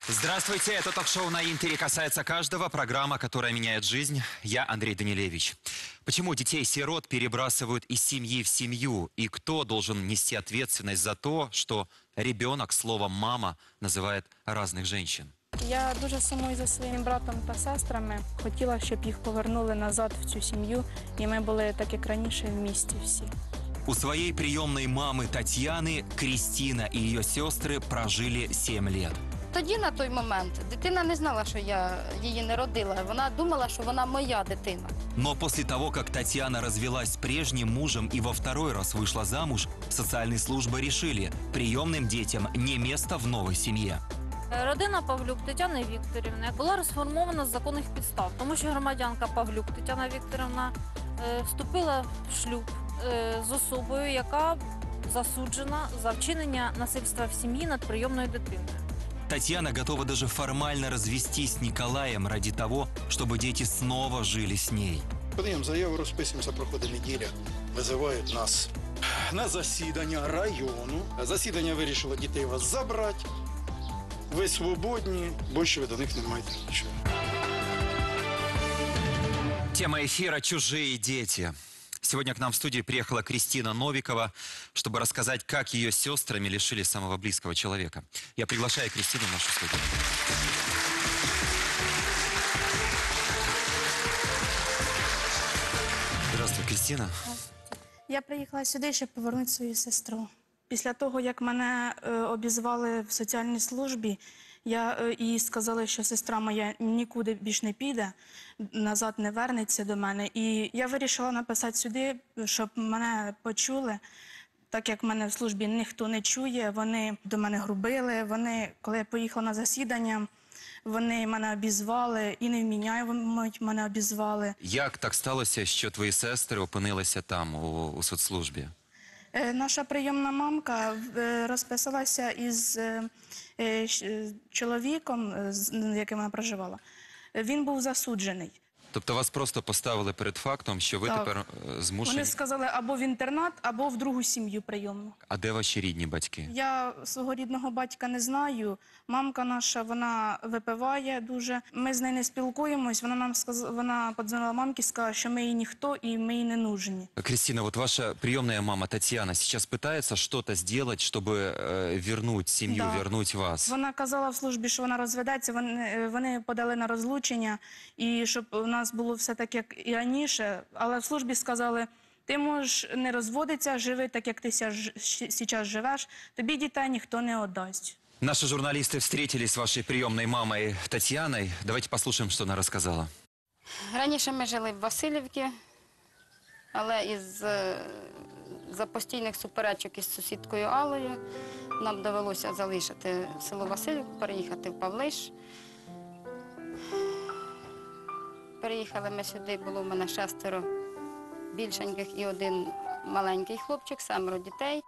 Здравствуйте, это ток-шоу на Интере «Касается каждого», программа, которая меняет жизнь. Я Андрей Данилевич. Почему детей-сирот перебрасывают из семьи в семью? И кто должен нести ответственность за то, что ребенок словом «мама» называет разных женщин? Я дуже сумую за своїм братом та сестрами. Хотіла, щоб їх повернули назад в цю сім'ю, і ми були так, як раніше, в місті всі. У своей приемной мамы Татьяны Кристина и ее сестры прожили 7 лет. Тоді, на той момент, дитина не знала, що я її не родила. Вона думала, що вона моя дитина. Но после того, как Татьяна развелась с прежним мужем и во второй раз вышла замуж, социальные службы решили, приемным детям не место в новой семье. Родина Павлюк Тетяни Вікторівни була розформована з законних підстав, тому що громадянка Павлюк Тетяна Вікторівна вступила в шлюб з особою, яка засуджена за вчинення насильства в сім'ї над прийомною дитиною. Татьяна готова даже формально развестись с Николаем ради того, чтобы дети снова жили с ней. Подаємо заяву, розписуємося, проходить неділя. Визивають нас на засідання району. Засідання вирішило дітей вас забрати. Ви свободні, більше ви до них не маєте нічого. Тема эфира «Чужие дети». Сегодня к нам в студию приехала Кристина Новикова, чтобы рассказать, как ее сестрами лишили самого близкого человека. Я приглашаю Кристину в нашу студию. Здравствуй, Кристина. Я приїхала сюди, щоб повернути свою сестру. Після того, як мене обізвали в соціальній службі, і сказали, що сестра моя нікуди більш не піде, назад не вернеться до мене. І я вирішила написати сюди, щоб мене почули. Так як мене в службі ніхто не чує, вони до мене грубили. Вони, коли я поїхала на засідання, вони мене обізвали і невміняємо мене обізвали. Як так сталося, що твої сестри опинилися там, у соцслужбі? Наша прийомна мамка розписалася із чоловіком, з яким вона проживала. Він був засуджений. Тобто вас просто поставили перед фактом, що ви тепер змушені... Вони сказали або в інтернат, або в другу сім'ю прийомну. А де ваші рідні батьки? Я свого рідного батька не знаю. Мамка наша, вона випиває дуже. Ми з нею не спілкуємось. Вона подзвонила мамці, сказала, що ми їй ніхто і ми їй не нужні. Кристина, вот ваша приемная мама Татьяна сейчас пытается что-то сделать, чтобы вернуть семью, Да. вернуть вас. Вона казала в службі, що вона розведеться, вони подали на розлучення, і щоб у нас було все так, як і раніше. Але в службі сказали, ти можеш не розводитися, живи так, як ти зараз живеш, тобі дітей ніхто не віддасть. Наши журналисты встретились с вашей приемной мамой Татьяной. Давайте послушаем, что она рассказала. Раніше ми жили в Васильівці, але із-за постійних суперечок із сусідкою Аллою нам довелося залишити село Васильівку, переїхати в Павлиш. Переїхали ми сюди, було в мене 6 більшеньких і 1 маленький хлопчик, 7 дітей.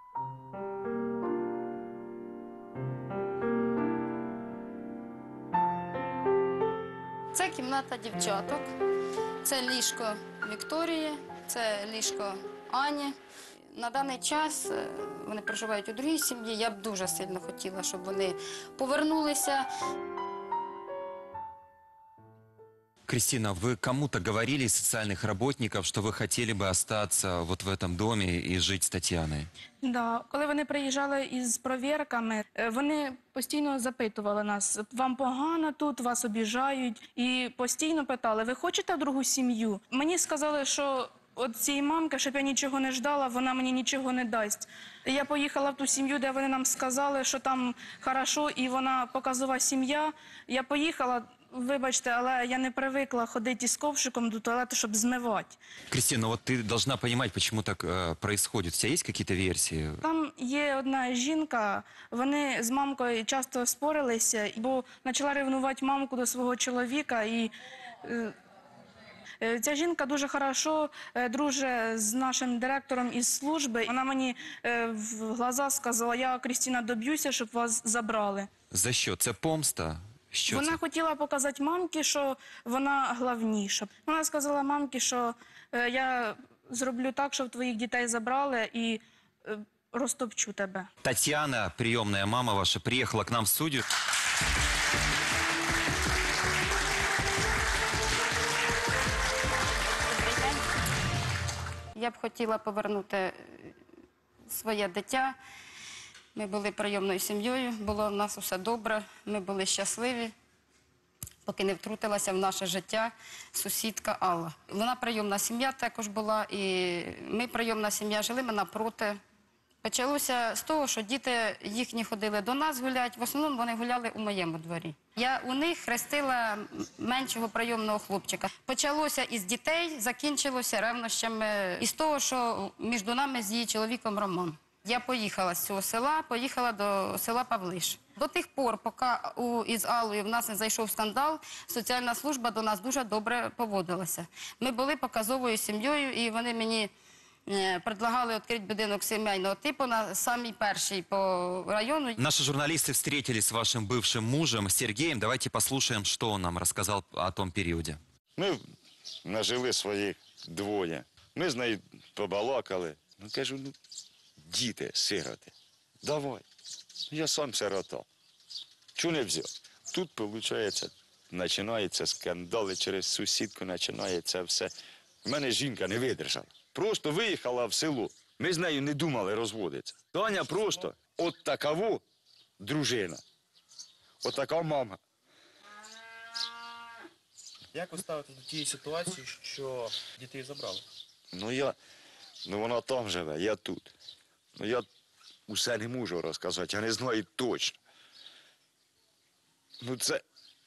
Це кімната дівчаток, це ліжко Вікторії, це ліжко Ані. На даний час вони проживають у другій сім'ї. Я б дуже сильно хотіла, щоб вони повернулися. Кристина, вы кому-то говорили из социальных работников, что вы хотели бы остаться вот в этом доме и жить с Татьяной? Да. Коли вони приїжджали із провірками, вони постійно запитували нас, вам погано тут, вас обіжають, і постійно питали, ви хочете в другу сім'ю? Мені сказали, що от цієї мамки, щоб я нічого не ждала, вона мені нічого не дасть. Я поїхала в ту сім'ю, де вони нам сказали, що там хорошо, і вона показова сім'я. Я поїхала, вибачте, але я не привикла ходити із ковшиком до туалету, щоб змивати. Кристина, вот ты должна понимать, почему так происходит. У тебя есть какие-то версии? Там є одна жінка, вони з мамкою часто спорилися, бо почала ревнувати мамку до свого чоловіка. І ця жінка дуже хорошо дружить з нашим директором із служби. Вона мені в глаза сказала, я, Кристина, доб'юся, щоб вас забрали. За що? Це помста? Що Вона це? хотіла показати мамці, що вона головніша. Вона сказала мамці, що я зроблю так, щоб твоїх дітей забрали і розтопчу тебе. Татьяна, приемная мама ваша, приехала к нам в студию. Я б хотіла повернути своє дитя. Ми були прийомною сім'єю, було в нас усе добре, ми були щасливі, поки не втрутилася в наше життя сусідка Алла. Вона прийомна сім'я також була, і ми прийомна сім'я, жили ми напроти. Почалося з того, що діти їхні ходили до нас гуляти, в основному вони гуляли у моєму дворі. Я у них хрестила меншого прийомного хлопчика. Почалося із дітей, закінчилося ревнощами із того, що між нами з її чоловіком роман. Я поїхала з цього села, поїхала до села Павлиш. До тих пор, поки із Аллою в нас не зайшов скандал, соціальна служба до нас дуже добре поводилася. Ми були показовою сім'єю, і вони мені предлагали відкрити будинок сімейного типу на самий перший по району. Наши журналисты встретились с вашим бывшим мужем Сергеем. Давайте послушаем, что он нам рассказал о том периоде. Ми нажили своїх двоє. Ми з нею побалакали. Ну, кажу, ну, діти, сироти, давай. Я сам сирота. Чого не взяв? Тут, виходить, починаються скандали через сусідку, починається все. В мене жінка не видержала. Просто виїхала в село. Ми з нею не думали розводитися. Таня просто от такова дружина, от така мама. Як ви ставитесь до тієї ситуації, що дітей забрали? Ну вона там живе, я тут. Ну я усе не можу розказати, я не знаю точно. Ну це...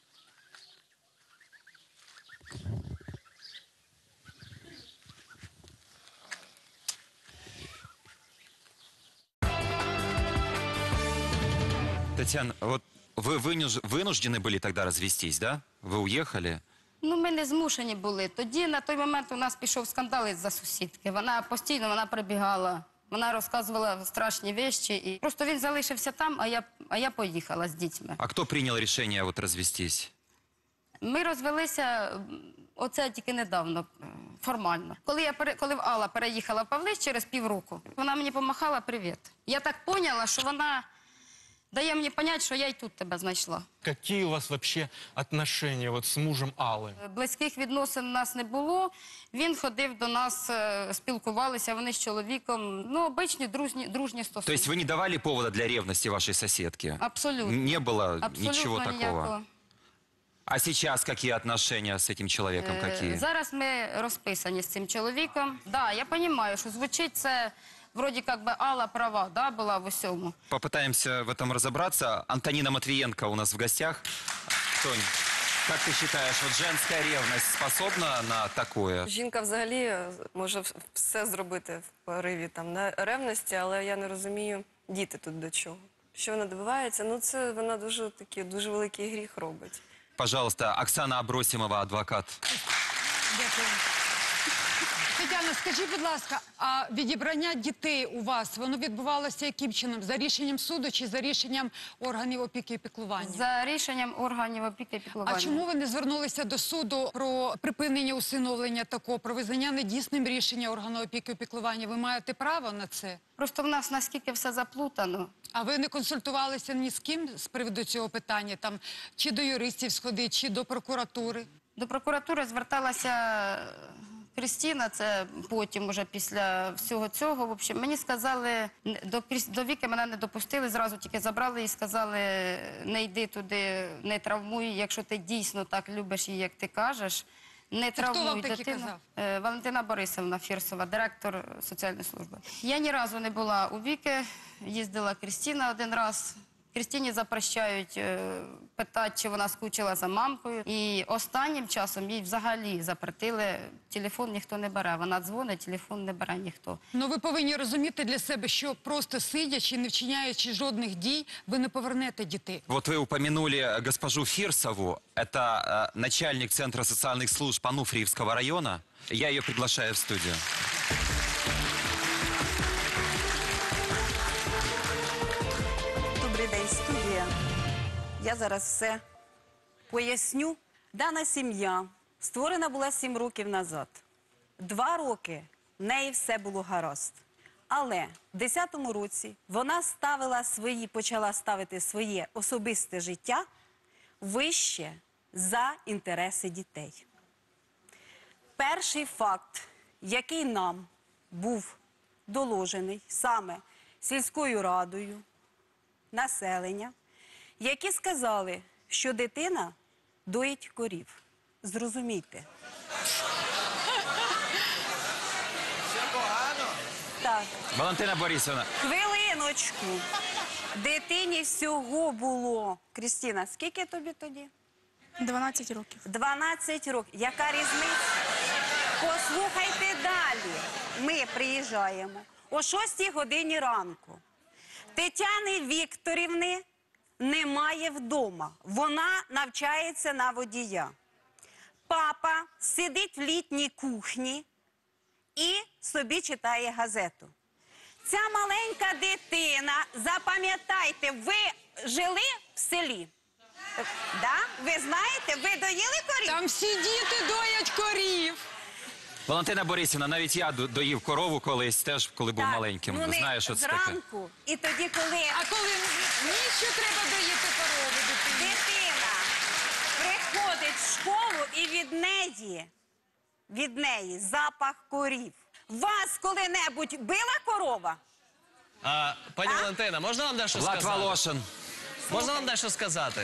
Татьяна, вот вы вынуждены были тогда развестись, да? Вы уехали? Ну, ми не змушені були. Тоді, на той момент, у нас пішов скандал із-за сусідки. Вона постійно прибігала, вона розказувала страшні вещі. І... Просто він залишився там, а я поїхала з дітьми. А кто принял решение вот развестись? Ми розвелися, оце тільки недавно, формально. Коли Алла переїхала в Павлиш через півроку, вона мені помахала «Привіт». Я так поняла, що вона дає мені поняти, що я й тут тебе знайшла. Які у вас вообще отношения вот з мужем Алли? Близьких відносин у нас не було. Він ходив до нас, спілкувалися вони з чоловіком. Ну, обичні дружні стосунки. То есть вы не давали повода для ревности вашей соседки? Абсолютно. Не было Абсолютно ничего такого? ніякого. А сейчас какие отношения с этим человеком? Какие? Зараз ми розписані з цим чоловіком. Да, я розумію, що звучить це, вроді як би Алла права, да, була в усьому. Попытаемся в этом разобраться. Антонина Матвиенко у нас в гостях. Тонь, как ты считаешь, вот женская ревность способна на такое? Жінка взагалі може все зробити в пориві на ревності, але я не розумію, діти тут до чого. Що вона добивається? Ну це вона дуже великий гріх робить. Пожалуйста, Оксана Абросимова, адвокат. Дякую. Тетяна, скажіть, будь ласка, а відібрання дітей у вас, воно відбувалося яким чином? За рішенням суду чи за рішенням органів опіки і піклування? За рішенням органів опіки і піклування. А чому ви не звернулися до суду про припинення усиновлення такого, про визнання недійсним рішення органу опіки і піклування? Ви маєте право на це? Просто в нас наскільки все заплутано. А ви не консультувалися ні з ким з приводу цього питання? Там, чи до юристів сходити, чи до прокуратури? До прокуратури зверталася Крістіна, це потім, уже після всього цього. В общем, мені сказали, до Віки мене не допустили, зразу тільки забрали і сказали, не йди туди, не травмуй, якщо ти дійсно так любиш її, як ти кажеш, не травмуй хто вам таке дитину. казав? Валентина Борисовна Фірсова, директор соціальної служби. Я ні разу не була у Віки, їздила Крістіна один раз. Крістіні запрещають питати, чи вона скучила за мамкою. І останнім часом їй взагалі запретили, телефон ніхто не бере. Вона дзвонить, телефон не бере ніхто. Ну, ви повинні розуміти для себе, що просто сидячи, не вчиняючи жодних дій, ви не повернете дітей. Вот вы упомянули госпожу Фирсову. Это начальник Центра социальных служб Ануфриевского района. Я ее приглашаю в студию. Добрий день, студія. Я зараз все поясню. Дана сім'я створена була 7 років назад. 2 роки в неї все було гаразд. Але в 10-му році вона почала ставити своє особисте життя вище за інтереси дітей. Перший факт, який нам був доложений саме сільською радою населення, які сказали, що дитина доїть корів. Зрозумійте. Так. Валентина Борисовна, Хвилиночку. Дитині всього було. Крістіна, скільки тобі тоді? 12 років. 12 років. Яка різниця? Послухайте далі. Ми приїжджаємо о 6 годині ранку. Тетяни Вікторівни немає вдома. Вона навчається на водія. Папа сидить в літній кухні і собі читає газету. Ця маленька дитина, запам'ятайте, ви жили в селі? Да? Ви знаєте, ви доїли корів? Там всі діти доять корів. Валентина Борисівна, навіть я доїв корову колись, теж коли був Так, маленьким. ну, не Знаю, що це таке. зранку, і тоді, коли А коли нічого треба доїти корову дитині? дитина приходить в школу і від неї запах корів. Вас коли-небудь била корова? Пані Валентина, можна вам дещо Влад сказати? Волошин. Можна вам дещо сказати?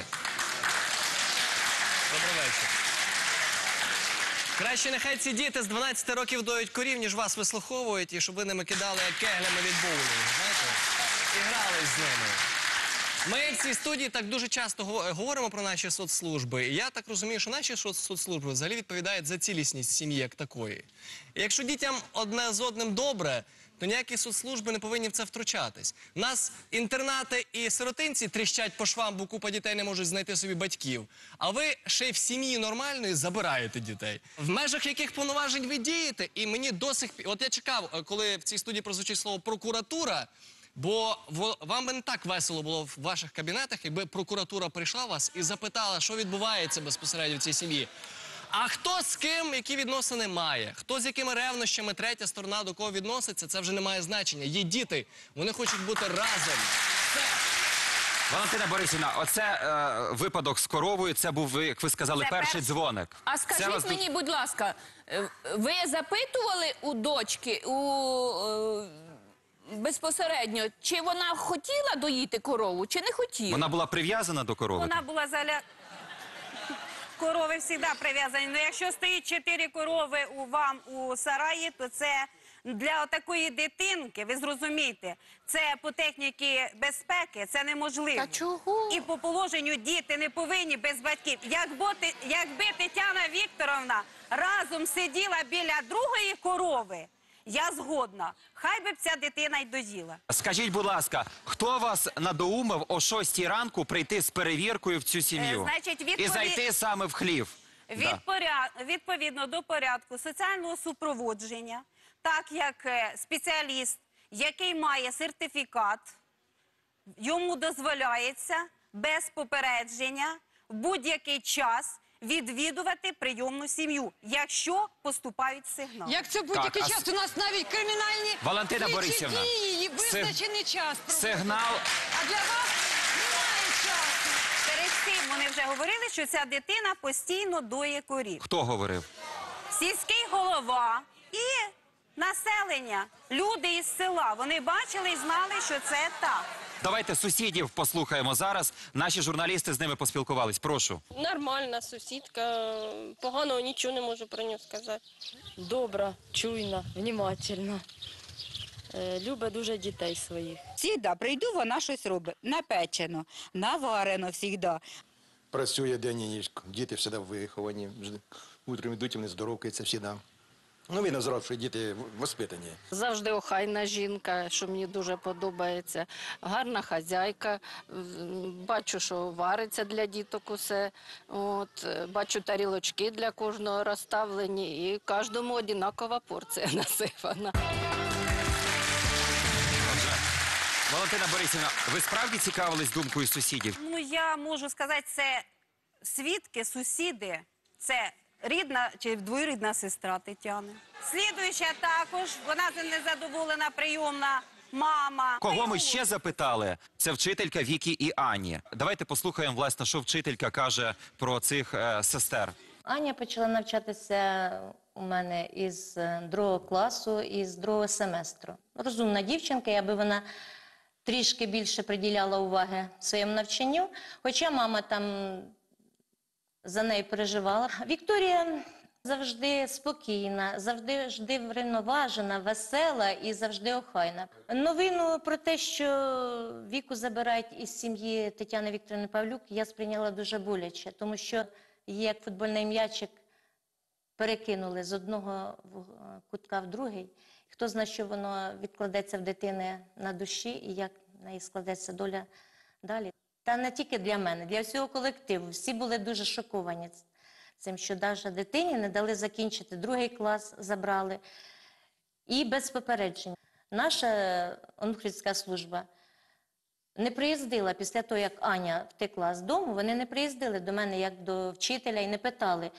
Добрий вечір. Краще нехай ці діти з 12 років доють корів, ніж вас вислуховують, і щоб ви ними кидали як кеглями від боулінгу, знаєте? І грались з ними. Ми в цій студії так дуже часто говоримо про наші соцслужби. І я так розумію, що наші соцслужби взагалі відповідають за цілісність сім'ї як такої. І якщо дітям одне з одним добре, то ніякі соцслужби не повинні в це втручатись. У нас інтернати і сиротинці тріщать по швам, бо купа дітей не можуть знайти собі батьків. А ви ще й в сім'ї нормальної забираєте дітей. В межах яких повноважень ви дієте? І мені досить... От я чекав, коли в цій студії прозвучить слово «прокуратура», бо вам би не так весело було в ваших кабінетах, якби прокуратура прийшла вас і запитала, що відбувається безпосередньо в цій сім'ї. А хто з ким, які відносини має, хто з якими ревнощами, третя сторона до кого відноситься, це вже не має значення. Є діти, вони хочуть бути разом. Все. Валентина Борисівна, оце випадок з коровою, це був, як ви сказали, Це перший перший. дзвоник. А Це скажіть вас мені, будь ласка, ви запитували у дочки, безпосередньо, чи вона хотіла доїти корову, чи не хотіла? Вона була прив'язана до корови? Вона була Корови завжди прив'язані. Ну, якщо стоїть 4 корови у сараї, то це для такої дитинки, ви зрозумієте, це по техніці безпеки, це неможливо. Та чого? І по положенню діти не повинні без батьків. Якби Тетяна Вікторовна разом сиділа біля другої корови, я згодна. Хай би б ця дитина й доїла. Скажіть, будь ласка, хто вас надоумив о 6 ранку прийти з перевіркою в цю сім'ю? Значить, І зайти саме в хлів? Да. Відповідно до порядку соціального супроводження, так як спеціаліст, який має сертифікат, йому дозволяється без попередження в будь-який час відвідувати прийомну сім'ю, якщо поступають сигнали. Як це будь-який Так, а час? У нас навіть кримінальні Валентина слідчі Борисівна, дії, визначений час. Сигнал. А для вас немає часу. Перед цим вони вже говорили, що ця дитина постійно доє корів. Хто говорив? Сільський голова і населення, люди із села, вони бачили і знали, що це так. Давайте сусідів послухаємо зараз. Наші журналісти з ними поспілкувались. Прошу. Нормальна сусідка, поганого нічого не можу про нього сказати. Добра, чуйна, внімательна. Любить дуже дітей своїх. Всігда прийду, вона щось робить. Напечено, наварено завжди. Працює день і ніч, діти завжди виховані, утром йдуть, вони здоровкаються завжди. Ну, видно зразу, що діти воспитані. Завжди охайна жінка, що мені дуже подобається. Гарна хазяйка. Бачу, що вариться для діток усе. Бачу, тарілочки для кожного розставлені. І кожному одинакова порція насипана. Валентина Борисівна, ви справді цікавились думкою сусідів? Ну, я можу сказати, це свідки, сусіди, це рідна чи двоюрідна сестра Тетяни. Слідуюча також, вона незадоволена прийомна мама. Кого ми ще запитали? Це вчителька Вікі і Ані. Давайте послухаємо, власне, що вчителька каже про цих сестер. Аня почала навчатися у мене із 2 класу, із 2 семестру. Розумна дівчинка, аби вона трішки більше приділяла уваги своєму навчанню, хоча мама там за нею переживала. Вікторія завжди спокійна, завжди врівноважена, весела і завжди охайна. Новину про те, що Віку забирають із сім'ї Тетяни Вікторівни Павлюк, я сприйняла дуже боляче, тому що її, як футбольний м'ячик, перекинули з одного кутка в другий. Хто знає, що воно відкладеться в дитини на душі і як в неї складеться доля далі. Та не тільки для мене, для всього колективу. Всі були дуже шоковані цим, що навіть дитині не дали закінчити 2 клас, забрали. І без попередження. Наша онуфрійська служба не приїздила після того, як Аня втекла з дому, вони не приїздили до мене як до вчителя і не питали.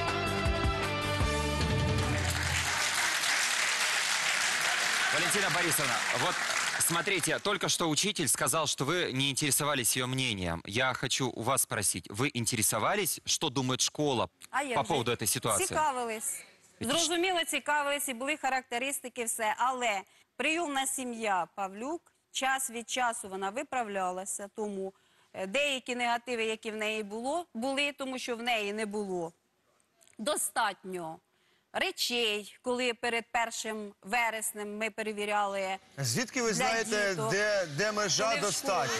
Валентина Борисовна, вот смотрите, только что учитель сказал, что вы не интересовались ее мнением. Я хочу у вас спросить, вы интересовались, что думает школа по поводу этой ситуации? Цікавились. Зрозуміло, цікавились, і були характеристики, все. Але прийомна сім'я Павлюк, час від часу вона виправлялася, тому деякі негативи, які в неї були, тому що в неї не було достатньо речей, коли перед 1 вереснем ми перевіряли. Звідки ви знаєте, де межа достатньо?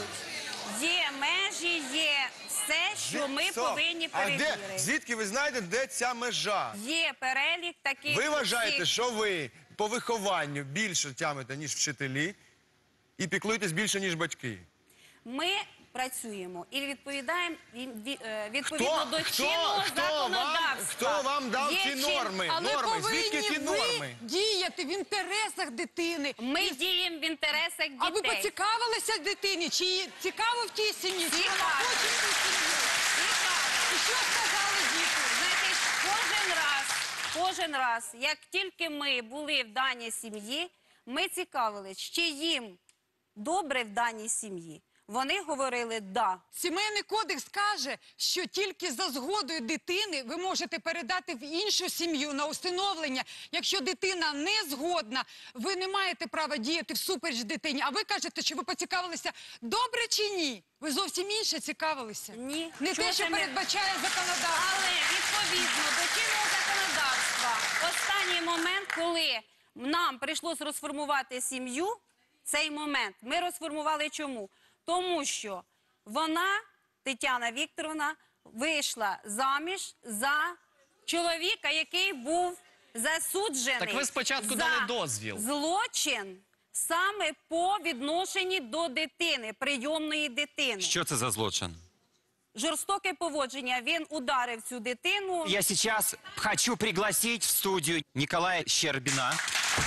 Є межі, є все, що ми повинні перевірити. Звідки ви знаєте, де ця межа? Є перелік таких. Ви вважаєте, що ви по вихованню більше тямите, ніж вчителі, і піклуєтесь більше, ніж батьки? Ми працюємо і відповідаємо відповідно до чинного законодавства. Хто вам дав ці норми? Звідки ці норми? Ви діяти в інтересах дитини. Ми діємо в інтересах дітей. А ви поцікавилися дитині? Чи цікаво в тій сім'ї? Чи вона хоче в тій сім'ї? І що сказали діти? Знаєте, кожен раз, як тільки ми були в даній сім'ї, ми цікавились, чи їм добре в даній сім'ї. Вони говорили «да». Сімейний кодекс каже, що тільки за згодою дитини ви можете передати в іншу сім'ю на усиновлення. Якщо дитина не згодна, ви не маєте права діяти всупереч дитині. А ви кажете, що ви поцікавилися, добре чи ні? Ви зовсім інше цікавилися. Ні. Не те, що передбачає законодавство. Але відповідно до чинного законодавства, останній момент, коли нам прийшлося розформувати сім'ю, цей момент ми розформували чому? Тому що вона, Тетяна Вікторовна, вийшла заміж за чоловіка, який був засуджений. Так ви спочатку дали дозвіл. Злочин саме по відношенні до дитини, прийомної дитини. Що це за злочин? Жорстоке поводження. Він ударив цю дитину. Я сейчас хочу пригласить в студию Николая Щербина.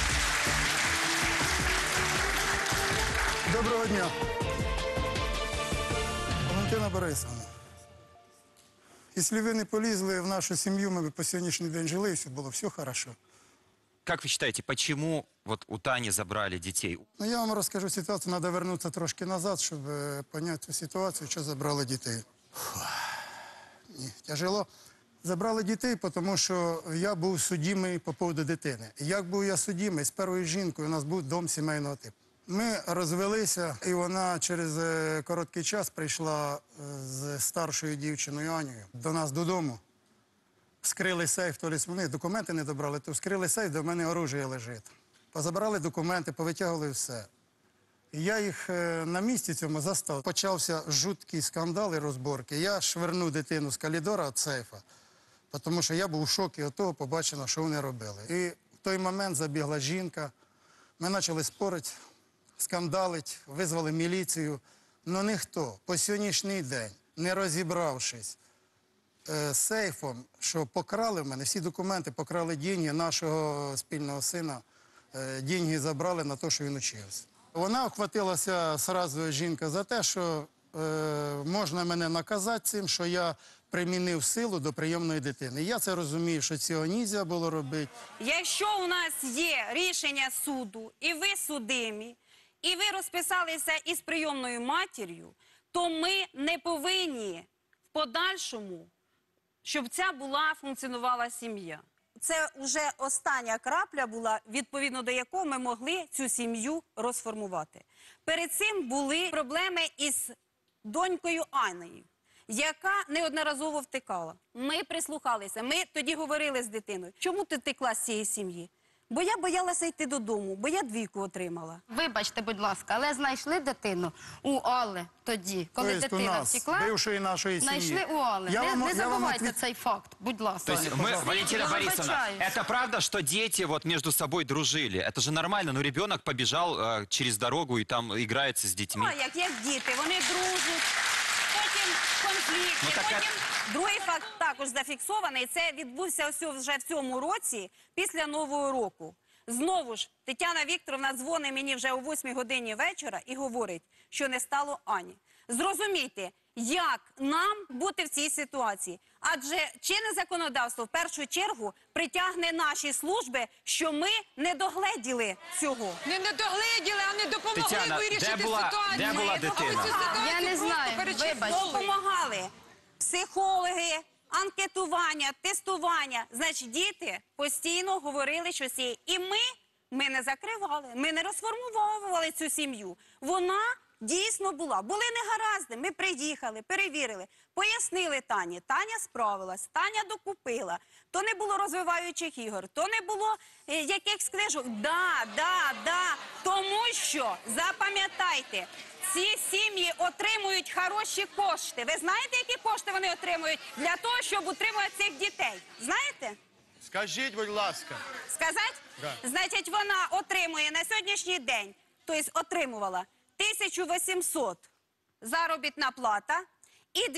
Доброго дня. Валентина Борисовна, якщо ви не полізли в нашу сім'ю, ми б по сьогоднішній день жили, і все було все хорошо. Как вы считаете, почему вот у Тани забрали детей? Ну, я вам розкажу ситуацію, треба повернутися трошки назад, щоб зрозуміти цю ситуацію, що забрали дітей. Ні, тяжело. Забрали дітей, тому що я був судимий по поводу дитини. Як був я судимий? З першою жінкою у нас був дом сімейного типу. Ми розвелися, і вона через короткий час прийшла з старшою дівчиною Анею до нас додому. Вскрили сейф, то вони документи не добрали, то вскрили сейф, де в мене оружие лежить. Позабрали документи, повитягували все. І я їх на місці цьому застав. Почався жуткий скандал і розборки. Я швирнув дитину з коридора від сейфа, тому що я був в шокі від того, побачила, що вони робили. І в той момент забігла жінка, ми почали спорити, скандалить, визвали міліцію. Но ніхто по сьогоднішній день, не розібравшись з сейфом, що покрали в мене, всі документи, покрали деньги нашого спільного сина, деньги забрали на те, що він учився. Вона охватилася одразу, жінка, за те, що можна мене наказати цим, що я примінив силу до прийомної дитини. Я це розумію, що цього нельзя було робити. Якщо у нас є рішення суду, і ви судимі, і ви розписалися із прийомною матір'ю, то ми не повинні в подальшому, щоб ця функціонувала сім'я. це вже остання крапля була, відповідно до якої ми могли цю сім'ю розформувати. Перед цим були проблеми із донькою Анною, яка неодноразово втекала. Ми прислухалися, ми тоді говорили з дитиною, чому ти втекла з цієї сім'ї? Бо я боялася йти додому, бо я 2 отримала. Вибачте, будь ласка, але знайшли дитину у Алли тоді, коли Тобто дитина у нас, втекла. бившої нашої сім'ї. Знайшли у Алли. Не забувайте цей факт, будь ласка. То есть мы, Валентина Я Борисовна, вибачаюсь. это правда, что дети вот между собой дружили? Это же нормально, но ребенок побежал через дорогу и там играется с детьми. Ну, як діти, вони дружать, потім конфлікти, Ну, так потім другий факт також зафіксований. Це відбувся ось вже в цьому році, після Нового року. Знову ж, Тетяна Вікторовна дзвонить мені вже о 8 годині вечора і говорить, що не стало Ані. Зрозумійте, як нам бути в цій ситуації? Адже чинне законодавство в першу чергу притягне наші служби, що ми не догледіли цього. Не догледіли, а не допомогли Тетяна, вирішити де була ситуацію. дитина? Я не знаю, вибачте. Допомагали психологи, анкетування, тестування. Значить, діти постійно говорили, що сіє. І ми не закривали, ми не розформовували цю сім'ю. Вона дійсно була. Були негаразди, ми приїхали, перевірили, пояснили Тані. Таня справилась, Таня докупила. То не було розвиваючих ігор, то не було якихось книжок. Да. Тому що, запам'ятайте, ці сім'ї отримують хороші кошти. Ви знаєте, які кошти вони отримують для того, щоб утримувати цих дітей? Знаєте? Скажіть, будь ласка. Сказати? Да. Значить, вона отримує на сьогоднішній день, тобто отримувала 1800 заробітна плата і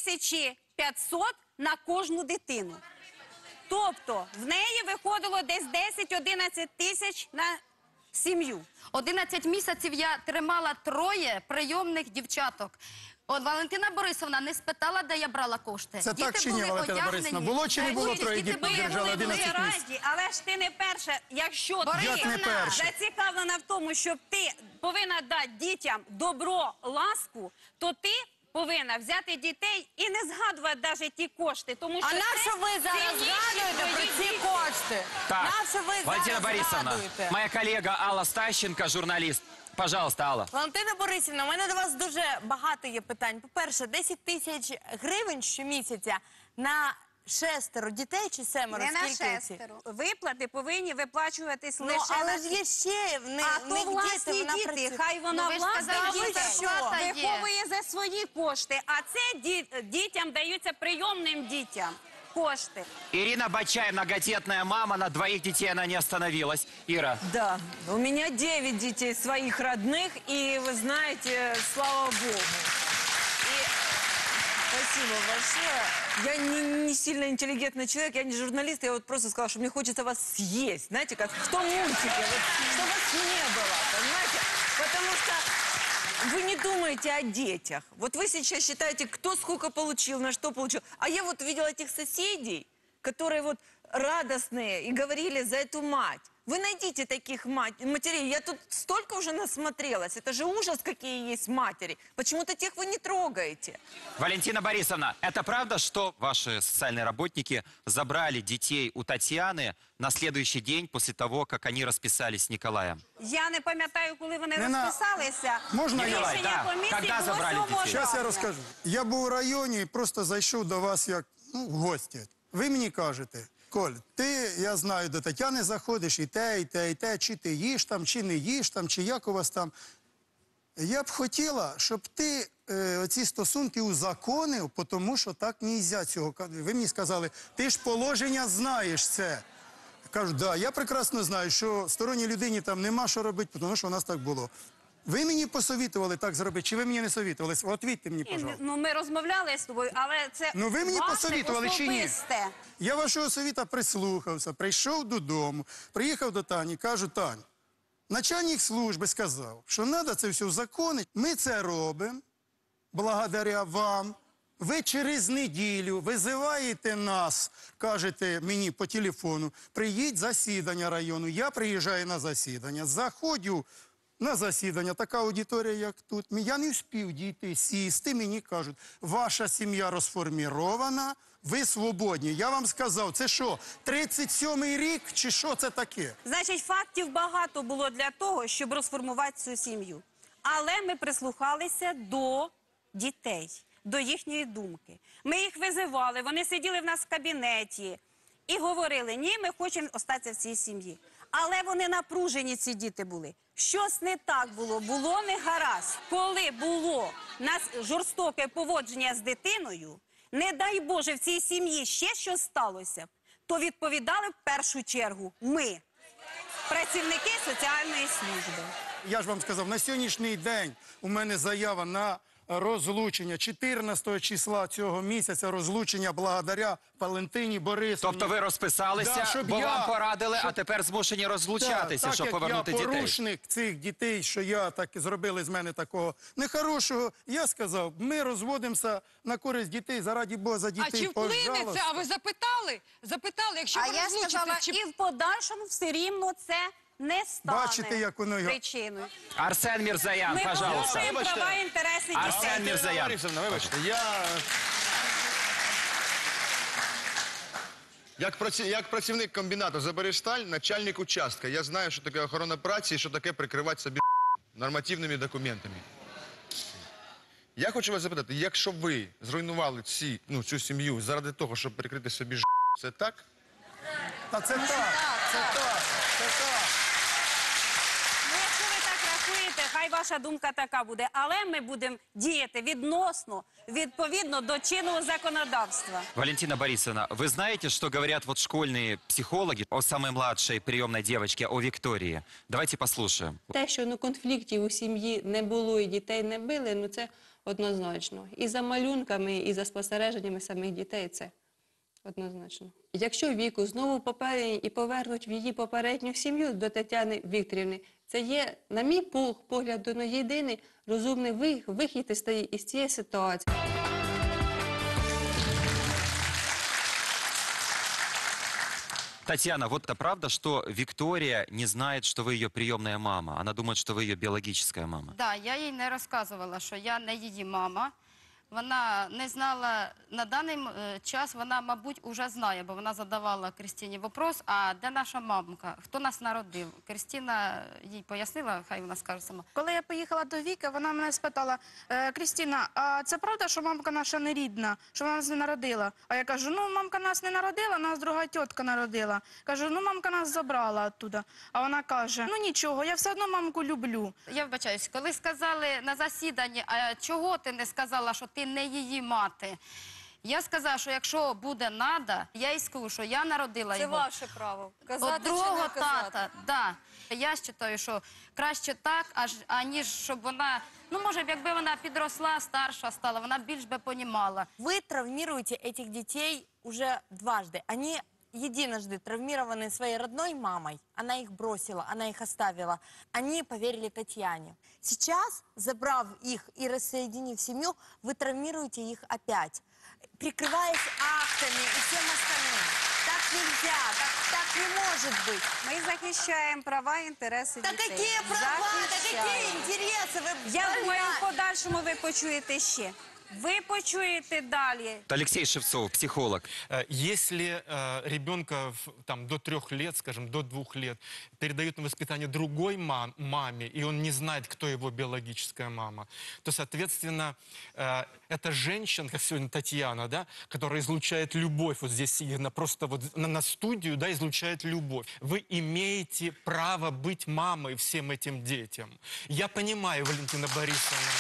2500 на кожну дитину. Тобто в неї виходило десь 10-11 тисяч на сім'ю. 11 місяців я тримала 3 прийомних дівчаток. От Валентина Борисовна не спитала, де я брала кошти. Це так чи ні, Валентина Борисовна? Було чи не було 3 дітей, держали 11 місяців? Раді, але ж ти не перша. Якщо Як не ти перша? зацікавлена в тому, щоб ти повинна дати дітям добро, ласку, то ти повинна взяти дітей і не згадувати навіть ті кошти. Тому що А нащо ви зараз згадуєте про ці кошти? Так, Нащо ви Валентина зараз Борисовна, згадуєте? моя коллега Алла Стащенко, журналист. Пожалуйста, Алла. Валентина Борисівна, у мене до вас дуже багато є питань. По-перше, 10 тисяч гривень щомісяця на 6 дітей чи 7? Не на Скільки ці? 6. Виплати повинні виплачуватись Ну, лише але на ж є ще А то власні діти, хай вона власна виховує за свої кошти, а це дітям даються прийомним дітям кошти. Ирина Бачай, многодетная мама, на 2 детей она не остановилась. Ира. Да, у меня 9 детей своих родных, и вы знаете, слава Богу. И спасибо большое. Я не сильно интеллигентный человек, я не журналист, я вот просто сказала, что мне хочется вас съесть, знаете, как в том мультике, вот, что вас не было, понимаете? Потому что вы не думаете о детях. Вот вы сейчас считаете, кто сколько получил, на что получил. А я вот видела этих соседей, которые вот радостные и говорили за эту мать. Вы найдите таких матерей. Я тут столько уже насмотрелась. Это же ужас, какие есть матери. Почему-то тех вы не трогаете. Валентина Борисовна, это правда, что ваши социальные работники забрали детей у Татьяны на следующий день после того, как они расписались с Николаем? Я не пам'ятаю, коли вони Не на- розписалися. Можна я? Рішення Так, комісії когда було забрали 7 дітей? Зараз я травня. розкажу. Я був у районі і просто зайшов до вас як в гості. Ви мені кажете, Коль, ти, я знаю, до Тетяни заходиш і те, чи ти їш там, чи не їш там, чи як у вас там. Я б хотіла, щоб ти оці стосунки узаконив, тому що так не можна цього. Ви мені сказали, ти ж положення знаєш це. Кажу, да, я прекрасно знаю, що сторонній людині там нема що робити, тому що у нас так було. Ви мені посовітували так зробити, чи ви мені не совітували? Отвітьте мені, пожалуйста. Ну, ми розмовляли з тобою, але це Ну ви мені ваше посовітували чи ні? особисте. Я вашого совіта прислухався, прийшов додому, приїхав до Тані, кажу, Тань, начальник служби сказав, що треба це все узаконити. Ми це робимо, благодаря вам. Ви через неділю визиваєте нас, кажете мені по телефону, приїдь засідання району. Я приїжджаю на засідання, заходжу на засідання, така аудиторія, як тут. Я не встиг дійти, сісти, мені кажуть, ваша сім'я розформірована, ви свободні. Я вам сказав, це що, 37-й рік чи що це таке? Значить, фактів багато було для того, щоб розформувати цю сім'ю. Але ми прислухалися до дітей, до їхньої думки. Ми їх визивали, вони сиділи в нас в кабінеті і говорили, ні, ми хочемо остатися в цій сім'ї. Але вони напружені, ці діти були. Щось не так було, було не гаразд. Коли було жорстоке поводження з дитиною, не дай Боже, в цій сім'ї ще щось сталося, то відповідали в першу чергу ми, працівники соціальної служби. Я ж вам сказав, на сьогоднішній день у мене заява на розлучення 14 числа цього місяця, розлучення благодаря Валентині Борисовні. Тобто ви розписалися, бо вам порадили, а тепер змушені розлучатися, щоб повернути дітей. дітей. Я порушник цих дітей, що я так зробили з мене такого нехорошого, я сказав, ми розводимося на користь дітей, заради Бога, за дітей, А чи вплине це? пожалуйста. А ви запитали? Запитали, якщо ви А я сказала, розлучитесь, і в подальшому все рівно це не стане Бачите, як воно його... причиною. Арсен Мірзаян, Ми пожалуйста. порушуємо права і інтереси дітей. Арсен Мірзаян. Борисовна, вибачте, як працівник комбінату «Забережсталь», начальник участка, я знаю, що таке охорона праці і що таке прикривати собі нормативними документами. Я хочу вас запитати, якщо ви зруйнували цю сім'ю заради того, щоб прикрити собі це так? Та це так, це так, це так. Ну, якщо ви так рахуєте, хай ваша думка така буде. Але ми будемо діяти відповідно до чинного законодавства. Валентина Борисовна, вы знаете, что говорят вот школьные психологи о самой младшей приемной девочке, о Виктории? Давайте послушаем. Те, що конфліктів у сім'ї не було і дітей не били, це однозначно. І за малюнками, і за спостереженнями самих дітей це однозначно. Якщо Віку знову попередять і повернуть в її попередню сім'ю до Тетяни Вікторівни, це є, на мій погляд, єдиний розумний вихід із цієї ситуації. Татьяна, вот это правда, что Виктория не знает, что вы ее приемная мама? Она думает, что вы ее биологическая мама. Да, я їй не розказувала, що я не її мама. Вона не знала, на даний час вона, мабуть, уже знає, бо вона задавала Крістіні вопрос, а де наша мамка, хто нас народив? Крістіна їй пояснила, хай вона скаже сама. Коли я поїхала до Віки, вона мене спитала, Крістіна, а це правда, що мамка наша не рідна, що вона нас не народила? А я кажу, ну, мамка нас не народила, нас друга тітка народила. Кажу, ну, мамка нас забрала оттуда. А вона каже, ну, нічого, я все одно мамку люблю. Я вибачаюсь, коли сказали на засіданні, а чого ти не сказала, що ти не її мати? Я сказала, що якщо буде надо, я їй скажу, що я народила Це його. ваше право. Казати От чи другого не казати. тата, да. Я вважаю, що краще так, аніж щоб вона, ну, може, якби вона підросла, старша стала, вона більш би понімала. Вы травмируете этих детей уже дважды. Они единожды травмированы своей родной мамой. Она их бросила, она их оставила. Они поверили Татьяне. Сейчас, забрав их и рассоединив семью, вы травмируете их опять, прикрываясь актами и всем остальным. Так нельзя, так не может быть. Ми захищаємо права і інтереси Да дітей. какие права, да Захищаємо. какие интересы? Вы Я думаю, в больна. подальшому ви почуєте ще. Ви почуєте далі. Алексей Шевцов, психолог. Если ребенка до 3 лет, скажем, до 2 лет передают на воспитание другой маме, и он не знает, кто его биологическая мама, то, соответственно, эта женщина, как сегодня Татьяна, да, которая излучает любовь, вот здесь сидит, просто вот на студию, да, излучает любовь. Вы имеете право быть мамой всем этим детям. Я понимаю, Валентина Борисовна,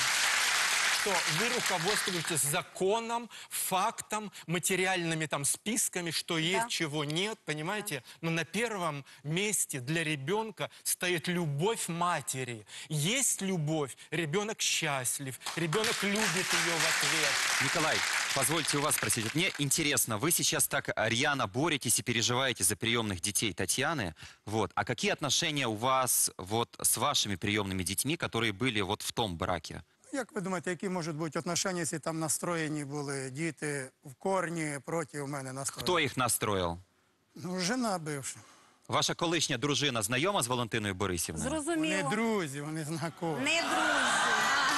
что вы руководствуетесь законом, фактом, материальными списками, что есть, чего нет, понимаете? Но на первом месте для ребенка стоит любовь матери. Есть любовь, ребенок счастлив, ребенок любит ее в ответ. Николай, позвольте у вас спросить. Вот мне интересно, вы сейчас так рьяно боретесь и переживаете за приемных детей Татьяны. Вот. А какие отношения у вас вот с вашими приемными детьми, которые были вот в том браке? Як ви думаєте, які можуть бути отношення, якщо там настроєні були діти в корні проти мене настроєні? Кто их настроил? Ну, жена бивша. Ваша колишня дружина знайома з Валентиною Борисівною? Вони Зрозуміло. друзі, вони знайомі. Не друзі.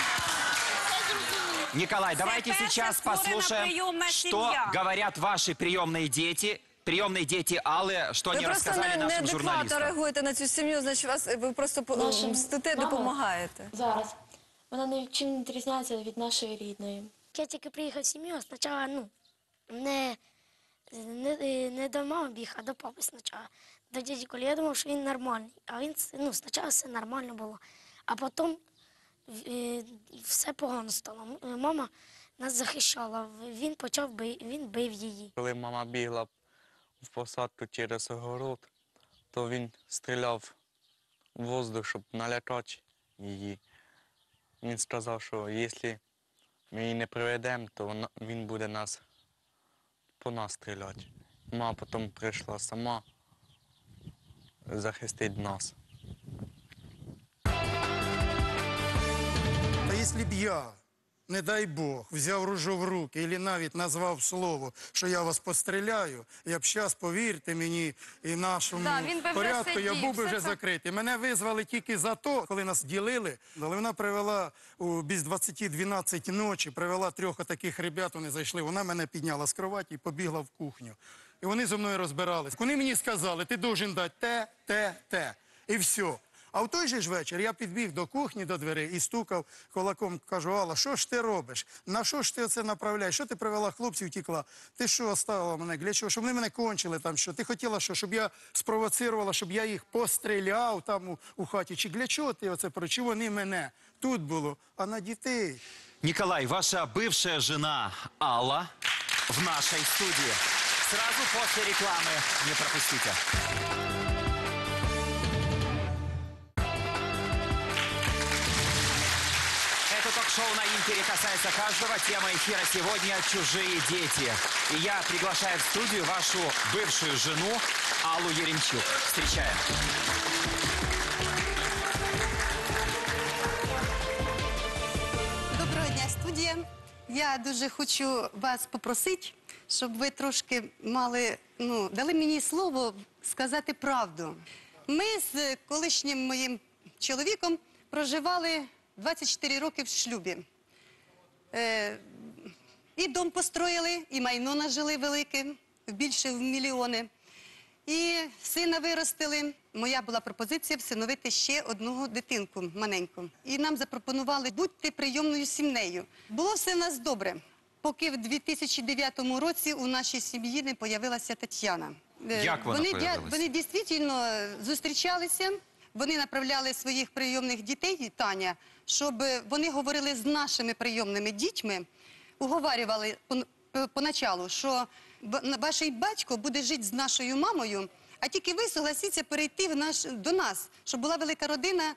Николай, давайте первая сейчас створена послушаем, приемная что семья. говорят ваши приемные дети Аллы, что они рассказали нашим неадекватно журналистам. реагуєте на цю сім'ю, значить ви просто Наша мстите, мама допомагаєте. Зараз. Вона нічим не відрізняється від нашої рідної. Я тільки приїхав в сім'ю, спочатку не до мами біг, а до папи спочатку. До дяді Колі. Я думав, що він нормальний. А він, спочатку все нормально було. А потім все погано стало. Мама нас захищала, він бив її. Коли мама бігла в посадку через огород, то він стріляв в воздух, щоб налякати її. Він сказав, що якщо ми її не приведемо, то він буде по нас стріляти. Мама потім прийшла сама захистити нас. Та якщо б я, не дай Бог, взяв ружо в руки і навіть назвав слово, що я вас постріляю, я б зараз, повірте мені, і нашому він би вже порядку, я сидів, був би все вже це. закритий. Мене визвали тільки за то, коли нас ділили, але вона привела без 20-12 ночі, привела 3 таких ребят, вони зайшли, вона мене підняла з кроваті і побігла в кухню. І вони зі мною розбирались. Вони мені сказали, ти должен дати те. І все. А в той же ж вечір я підбіг до кухні, до дверей і стукав кулаком, кажу, Алла, що ж ти робиш? На що ж ти оце направляєш? Що ти привела хлопців, втекла? Ти що оставила мене? Для чого? Щоб вони мене кончили там що? Ти хотіла що? Щоб я спровоцирувала, щоб я їх постріляв там у хаті? Чи для чого ти оце? Чи вони мене? Тут було, а на дітей. Николай, ваша бывшая жена Алла в нашей студии. Сразу после рекламы не пропустите. Это ток-шоу на Интере касается каждого. Тема эфира сегодня «Чужие дети». И я приглашаю в студию вашу бывшую жену Аллу Еремчук. Встречаем. Доброго дня, студія. Я дуже хочу вас попросити, щоб ви трошки дали мені слово сказати правду. Ми з колишнім моїм чоловіком проживали 24 роки в шлюбі. І дом построїли, і майно нажили велике, більше в мільйони. І сина виростили. Моя була пропозиція всиновити ще одну дитинку маленьку. І нам запропонували бути прийомною сім'єю. Було все в нас добре, поки в 2009 році у нашій сім'ї не появилася Тетяна. Як вона появилась? Вони дійсно зустрічалися, вони направляли своїх прийомних дітей, Таня, щоб вони говорили з нашими прийомними дітьми, уговарювали поначалу, що ваш батько буде жити з нашою мамою, а тільки ви согласіться перейти до нас, щоб була велика родина,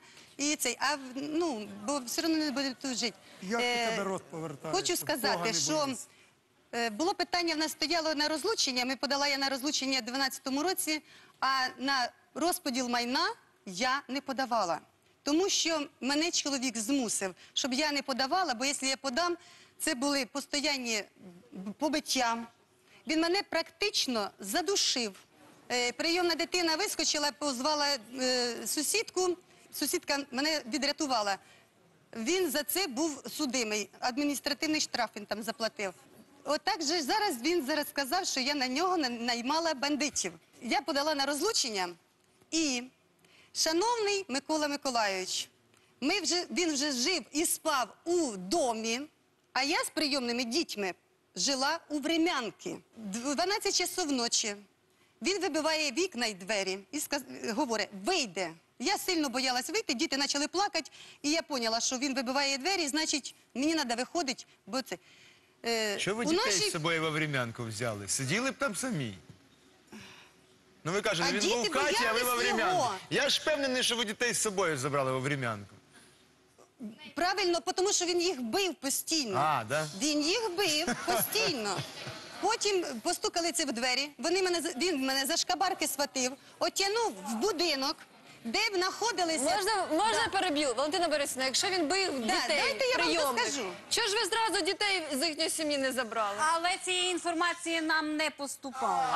бо все одно не буде тут жити. Як у тебе рот повертається? Хочу сказати, що було питання, в нас стояло на розлучення, ми подала я на розлучення в 2012 році, а на розподіл майна я не подавала. Тому що мене чоловік змусив, щоб я не подавала, бо якщо я подам, це були постійні побиття. Він мене практично задушив. Прийомна дитина вискочила, позвала сусідку, сусідка мене відрятувала. Він за це був судимий, адміністративний штраф він там заплатив. Отак же зараз він сказав, що я на нього наймала бандитів. Я подала на розлучення і, шановний Микола Миколайович, він вже жив і спав у домі, а я з прийомними дітьми жила у Врем'янки. 12 часов ночі. Він вибиває вікна й двері і говорить, вийде. Я сильно боялась вийти, діти почали плакати, і я поняла, що він вибиває двері, значить, мені треба виходити, бо це... Що ви дітей з собою во Врем'янку взяли? Сиділи б там самі. Ну ви кажете, він був в хаті, а ви во Врем'янку. Я ж впевнений, що ви дітей з собою забрали во Врем'янку. Правильно, тому що він їх бив постійно. А, да? Він їх бив постійно. Потім постукали це в двері, він мене за шкабарки схватив, отягнув в будинок, де б знаходилися... Можна переб'ю? Валентина Борисівна, якщо він бив дітей дайте я вам прийомних, розкажу. чого ж ви зразу дітей з їхньої сім'ї не забрали? Але цієї інформації нам не поступало.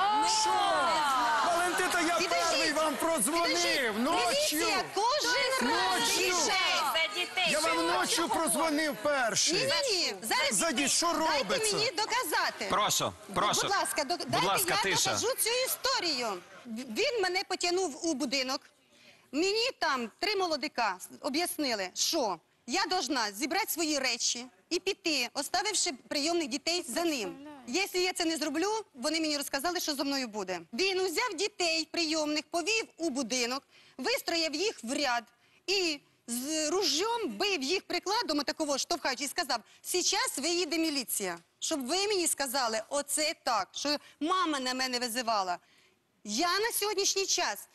Валентина, я перший вам прозвонив ночі. Міліція кожен раз рішає за дітей. Я вам ночі прозвонив перший. Ні. Зараз Зайдіть, що дайте робиться? мені доказати. Прошу, прошу. Будь ласка, Будь ласка, я тиша. докажу цю історію. Він мене потягнув у будинок. Мені там 3 молодика об'яснили, що я должна зібрати свої речі і піти, оставивши прийомних дітей за ним. Якщо я це не зроблю, вони мені розказали, що зі мною буде. Він узяв дітей прийомних, повів у будинок, вистроїв їх в ряд і з ружьом бив їх прикладом, такого штовхаючи, і сказав: «Зараз виїде міліція, щоб ви мені сказали, оце так, що мама на мене визивала». Я на сьогоднішній час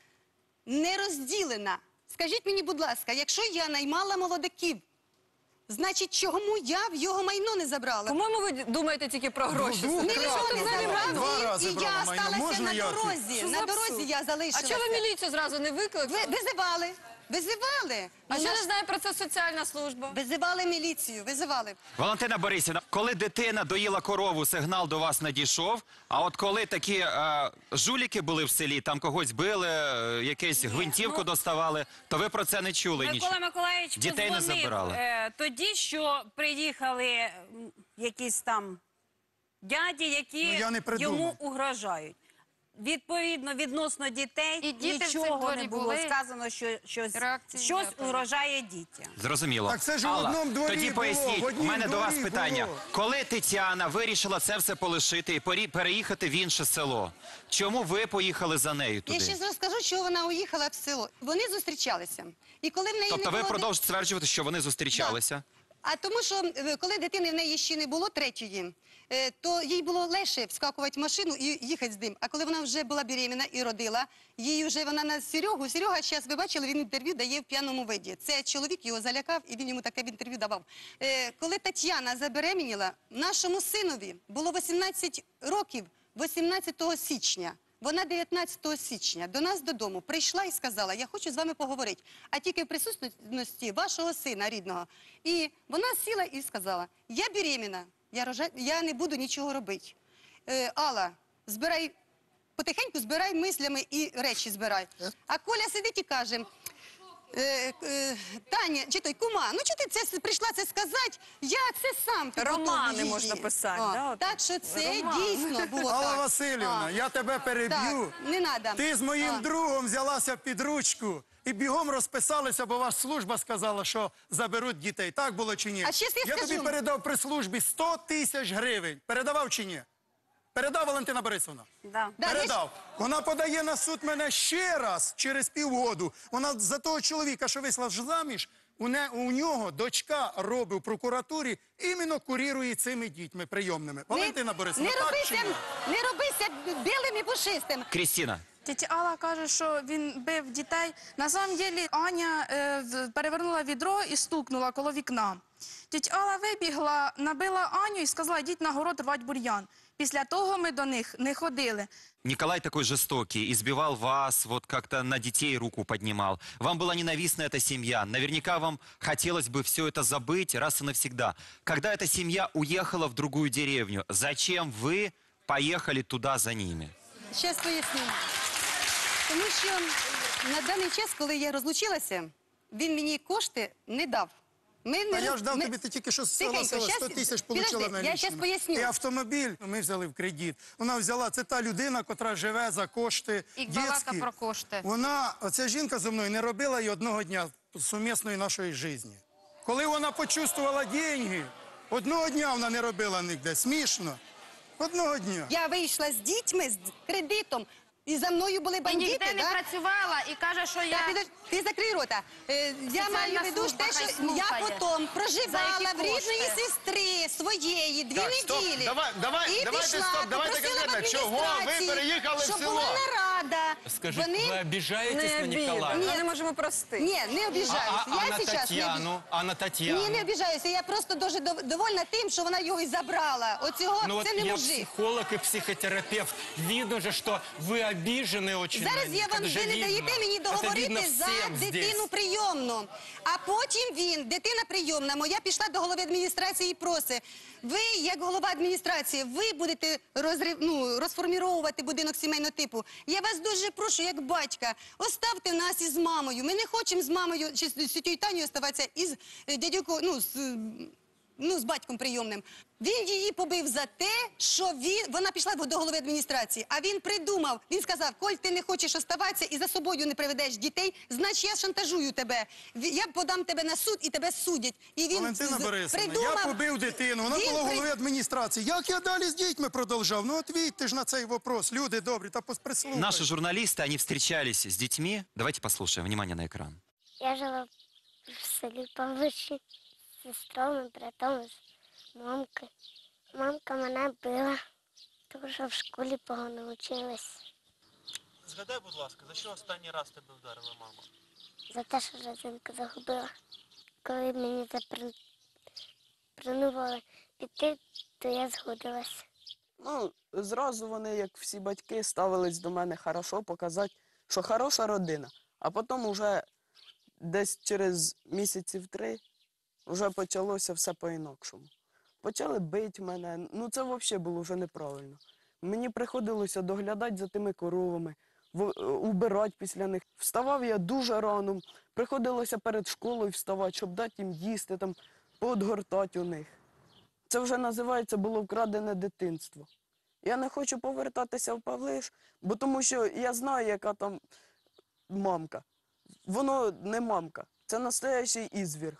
не розділена. Скажіть мені, будь ласка, якщо я наймала молодиків, значить, чому я в його майно не забрала? По-моєму, ви думаєте тільки про гроші. Ніхто не забрав, 2 рази і брала я майно. осталася Можна на я тут? дорозі. Що На за дорозі абсурд? я залишилася. А чого ви міліцію зразу не викликали? Визивали. Визивали. А Ну, що наш- не знає про це соціальна служба? Визивали міліцію, визивали. Валентина Борисівна, коли дитина доїла корову, сигнал до вас надійшов, а от коли такі жуліки були в селі, там когось били, якусь гвинтівку доставали, то ви про це не чули нічого? Микола Миколаївич Дітей не позвонив забирали. тоді, що приїхали якісь там дяді, які Ну, я не придумав. йому угрожають. Відповідно, відносно дітей І діти в цій нічого дворі не було були. сказано, що щось Реакції щось ніякої. угрожає дітям. Зрозуміло. Так це ж в Алла, одному дворі тоді було, поясніть, в у однім мене до вас дворі питання. було. Коли Тетяна вирішила це все полишити і переїхати в інше село, чому ви поїхали за нею Я туди? ще розкажу, чого вона уїхала в село. Вони зустрічалися. І коли в неї Тобто не ви було... продовжуєте стверджувати, що вони зустрічалися? А тому що, коли дитини в неї ще не було третьої, то їй було легше вскакувати в машину і їхати з ним. А коли вона вже була беременна і родила, їй вже вона на Серегу. Серега, зараз ви бачили, він інтерв'ю дає в п'яному виді. Це чоловік його залякав, і він йому таке інтерв'ю давав. Коли Тетяна забеременіла, нашому синові було 18 років 18 січня. Вона 19 січня до нас додому прийшла і сказала: «Я хочу з вами поговорити, а тільки в присутності вашого сина рідного». І вона сіла і сказала: «Я беременна, я не буду нічого робити. Алла, потихеньку збирай мислями і речі збирай». А Коля сидить і каже: «Таня, чи той, кума, ну чого ти це прийшла це сказати? Я це сам підготовлю Романи її». можна писати, О, да, от? Так що це Роман. дійсно було так. Алла Васильівна, я тебе переб'ю. Так, не надо. Ти з моїм другом взялася під ручку і бігом розписалися, бо ваша служба сказала, що заберуть дітей. Так було чи ні? А щас я Я тобі скажу. передав при службі 100 тисяч гривень. Передавав чи ні? Передав, Валентина Борисовна? Да, Передав. Вона подає на суд мене ще раз через півгоду. Вона за того чоловіка, що вийшла заміж, у нього дочка робить в прокуратурі, іменно курірує цими дітьми прийомними. Валентина Борисовна, так чи ні? Не робися білим і пушистим. Крістіна. Тетя Алла каже, що він бив дітей. На самом деле Аня перевернула відро і стукнула коло вікна. Тетя Алла вибігла, набила Аню і сказала: «Йдіть на город рвати бур'ян». Після того ми до них не ходили. Николай такой жестокий, избивал вас, вот как-то на детей руку поднимал. Вам была ненавистна эта семья. Наверняка вам хотелось бы все это забыть раз и навсегда. Когда эта семья уехала в другую деревню, зачем вы поехали туда за ними? Щас поясню. Тому що на даний час, коли я розлучилася, він мені кошти не дав. А я ж дав тобі, ти тільки що сказала, 100 тисяч получила налічними. Я зараз поясню. І автомобіль ми взяли в кредит. Вона взяла, це та людина, котра живе за кошти І дітські. балака про кошти. Вона, оця жінка зі мною не робила й одного дня сумісної нашої житті. Коли вона почувствувала деньги, одного дня вона не робила ніде. Смішно. Одного дня. Я вийшла з дітьми, з кредитом, і за мною були бандити. ніде не працювала і каже, що я... Ти закрий рота. Я маю в виду те, що я потім проживала в рідної сестри своєї 2 Так, стоп, неділі. давайте, І пішла, стоп, давайте попросила в конкретно. Чого ви адміністрації, переїхали в щоб село? була нарада. рада. Скажите, вы обижаетесь на Николая? Ми не можемо простити. Ні, не обіжаюся. А Я на сейчас не Татьяну? А на Татьяну? Ні, не обіжаюся. Я просто дуже довольна тим, що вона його і забрала. Оцього, Ну вот це не я мужик. психолог и психотерапевт. Видно же, что вы обижены очень. Зараз на я них. вам, Это же ви не видно. даєте мені Это видно договорити за всем дитину здесь. прийомну. А потім дитина прийомна, моя пішла до голови адміністрації і просить, ви, як голова адміністрації, ви будете розформіровувати будинок сімейного типу. Я вас дуже прошу, як батька, оставте нас із мамою. Ми не хочемо з мамою, чи з тітю Танею оставатися, із дядюкою, з батьком прийомним. Він її побив за те, що вона пішла до голови адміністрації, а він придумав, він сказав, коль ти не хочеш оставатися і за собою не приведеш дітей, значить я шантажую тебе. Я подам тебе на суд і тебе судять. І він Валентина Борисовна, придумав... я побив дитину, вона була головою адміністрації. Як я далі з дітьми продовжав? Ну, отвітьте ж на цей вопрос, люди добрі, та прислухайте. Наши журналисты, они встречались с детьми. Давайте послушаем. Внимание на экран. Я жила в селі Павличі з сестрами, братом, з мамкою. Мамка мене била, тому що в школі погано вчилась. Згадай, будь ласка, за що останній раз тебе вдарила мама? За те, що резинку загубила. Коли мені запропонували піти, то я згодилась. Ну, зразу вони, як всі батьки, ставились до мене хорошо, показати, що хороша родина. А потім уже десь через місяців 3 вже почалося все по-інакшому. Почали бити мене, ну це взагалі було вже неправильно. Мені приходилося доглядати за тими коровами, убирати після них. Вставав я дуже рано, приходилося перед школою вставати, щоб дати їм їсти, там, поодгортати у них. Це вже називається було вкрадене дитинство. Я не хочу повертатися в Павлиш, бо тому що я знаю, яка там мамка. Воно не мамка, це настоящий ізвір.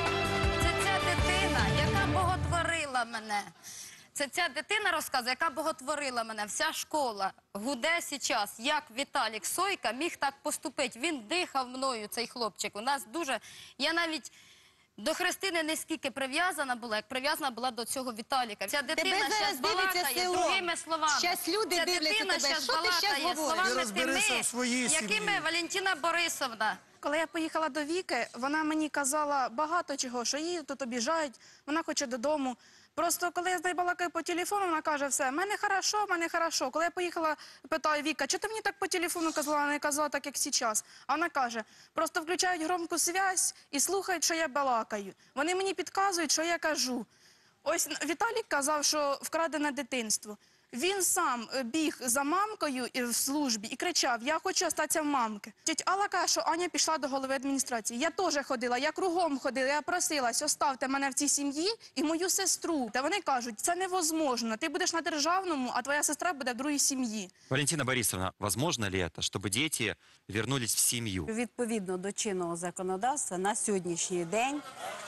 Це ця дитина, яка боготворила мене. Це ця дитина розказує, яка боготворила мене. Вся школа гуде зараз, як Віталік Сойка міг так поступити. Він дихав мною, цей хлопчик. У нас дуже... Я навіть до Христини не скільки прив'язана була, як прив'язана була до цього Віталіка. Ця дитина зараз балакає другими словами. Щас люди Ця дивляться дитина тебе. зараз Що ти щас балакає говориш? словами Ти розберися в своїй якими сім'ї. Валентина Борисовна. Коли я поїхала до Віки, вона мені казала багато чого, що її тут обіжають, вона хоче додому. Просто коли я з нею балакаю по телефону, вона каже, все, мене хорошо. Коли я поїхала, питаю, Віка, чого ти мені так по телефону казала, а не казала так, як зараз? А вона каже, просто включають громку зв'язь і слухають, що я балакаю. Вони мені підказують, що я кажу. Ось Віталік казав, що вкрадене дитинство. Він сам біг за мамкою в службі і кричав, я хочу остатися в мамки. Тетя Алла каже, що Аня пішла до голови адміністрації. Я теж ходила, я кругом ходила, я просилась, оставте мене в цій сім'ї і мою сестру. Та вони кажуть, це невозможно, ти будеш на державному, а твоя сестра буде в другій сім'ї. Валентина Борисовна, возможно ли это, чтобы дети вернулись в семью? Відповідно до чинного законодавства на сьогоднішній день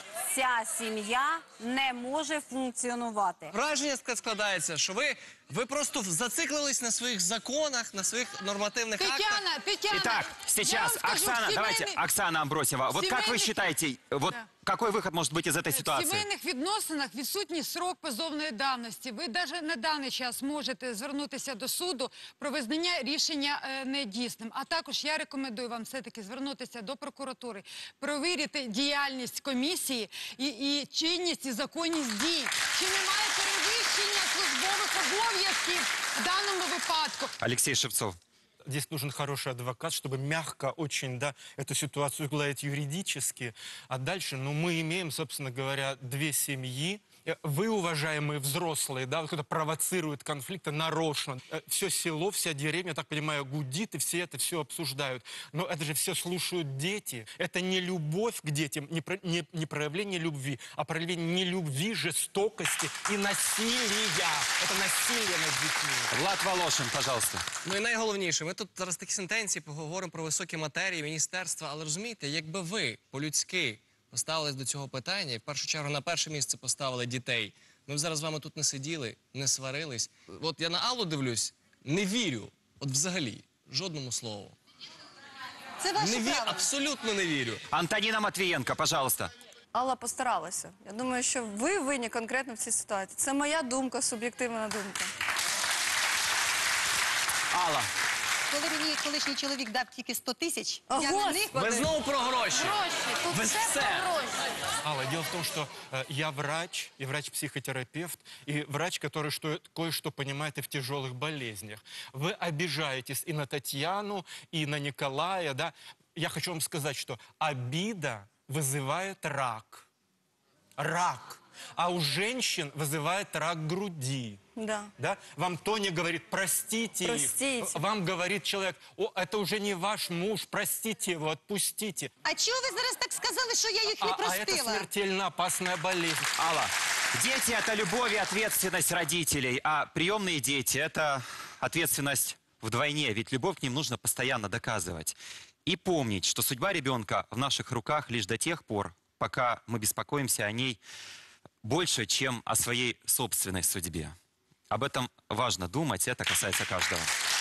ця сім'я не може функціонувати. Враження складається, що ви просто зациклились на своїх законах, на своїх нормативних актах. Тетяна, Итак, сейчас, Оксана, давайте, Оксана Амбросьева, вот как вы считаете, вот какой выход может быть из этой В ситуации? сімейних відносинах відсутній срок позовної давності. Ви навіть на даний час можете звернутися до суду про визнання рішення недійсним. А також я рекомендую вам все-таки звернутися до прокуратури, перевірити діяльність комісії і чинність і законність дій. Чи немає перевищення службових обов'язків в даному випадку? Алексей Шевцов. Здесь нужен хороший адвокат, чтобы мягко очень, да, эту ситуацию гладить юридически. А дальше, ну, мы имеем, собственно говоря, две семьи. Вы, уважаемые взрослые, да, кто-то провоцирует конфликты нарочно. Все село, вся деревня, так понимаю, гудит, и все это все обсуждают. Но это же все слушают дети. Это не любовь к детям, не проявление любви, а проявление нелюбви, жестокости и насилия. Это насилие над детьми. Влад Волошин, пожалуйста. Ну і найголовніше, ми тут зараз такі сентенції поговоримо про високі матерії, міністерства, але розумієте, якби ви по-людськи поставились до цього питання і в першу чергу на перше місце поставили дітей, ми б зараз з вами тут не сиділи, не сварились. От я на Аллу дивлюсь, не вірю, от взагалі, жодному слову. Це ваше право. Абсолютно не вірю. Антонина Матвієнко, пожалуйста. Алла постаралася. Я думаю, що ви винні конкретно в цій ситуації. Це моя думка, суб'єктивна думка. Алла. коли мені колишній чоловік дав тільки 100 тисяч, О, я на них... Ви знову про гроші. Гроші, тут Ви все все. про гроші. Алла, дело в том, что я врач, и врач-психотерапевт, и врач, который кое-что понимает и в тяжелых болезнях. Вы обижаетесь и на Татьяну, и на Николая, да? Я хочу вам сказать, что обида вызывает рак. Рак. А у женщин вызывает рак груди. Да. Да? Вам Тоня говорит, простите их. Простите. Вам говорит человек, о, это уже не ваш муж, простите его, отпустите. А чого ви зараз так сказали, що я їх не А это простила? смертельно опасная болезнь. Алла, дети – это любовь и ответственность родителей, а приемные дети – это ответственность вдвойне, ведь любовь к ним нужно постоянно доказывать. И помнить, что судьба ребенка в наших руках лишь до тех пор, пока мы беспокоимся о ней больше, чем о своей собственной судьбе. Об этом важно думать, это касается каждого.